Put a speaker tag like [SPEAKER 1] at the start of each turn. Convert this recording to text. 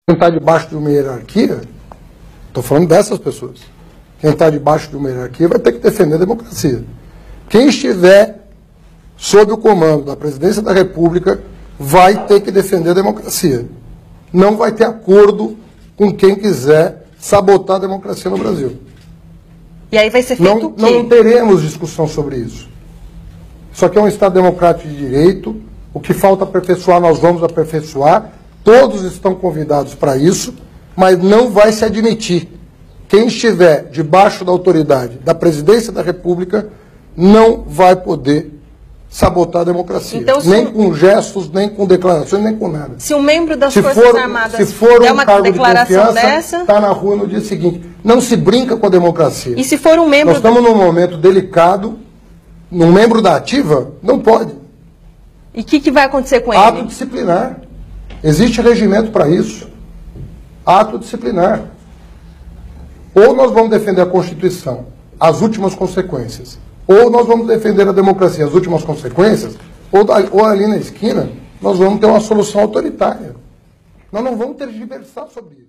[SPEAKER 1] Quem está debaixo de uma hierarquia, estou falando dessas pessoas, quem está debaixo de uma hierarquia vai ter que defender a democracia. Quem estiver sob o comando da presidência da República vai ter que defender a democracia. Não vai ter acordo com quem quiser sabotar a democracia no Brasil.
[SPEAKER 2] E aí vai ser feito o quê?
[SPEAKER 1] Não teremos discussão sobre isso. Isso aqui é um Estado democrático de direito. O que falta aperfeiçoar, nós vamos aperfeiçoar. Todos estão convidados para isso, mas não vai se admitir. Quem estiver debaixo da autoridade da presidência da República não vai poder sabotar a democracia. Então, nem com gestos, nem com declarações, nem com nada.
[SPEAKER 2] Se um membro das Forças Armadas
[SPEAKER 1] se for
[SPEAKER 2] der
[SPEAKER 1] um
[SPEAKER 2] uma
[SPEAKER 1] cargo
[SPEAKER 2] declaração
[SPEAKER 1] de confiança,
[SPEAKER 2] dessa,
[SPEAKER 1] está na rua no dia seguinte. Não se brinca com a democracia.
[SPEAKER 2] E se for um membro...
[SPEAKER 1] Nós estamos num momento delicado, um membro da ativa não pode.
[SPEAKER 2] E o que vai acontecer com ele?
[SPEAKER 1] Ato disciplinar. Existe regimento para isso. Ato disciplinar. Ou nós vamos defender a Constituição, as últimas consequências, ou nós vamos defender a democracia, as últimas consequências, ou ali na esquina nós vamos ter uma solução autoritária. Nós não vamos tergiversar sobre isso.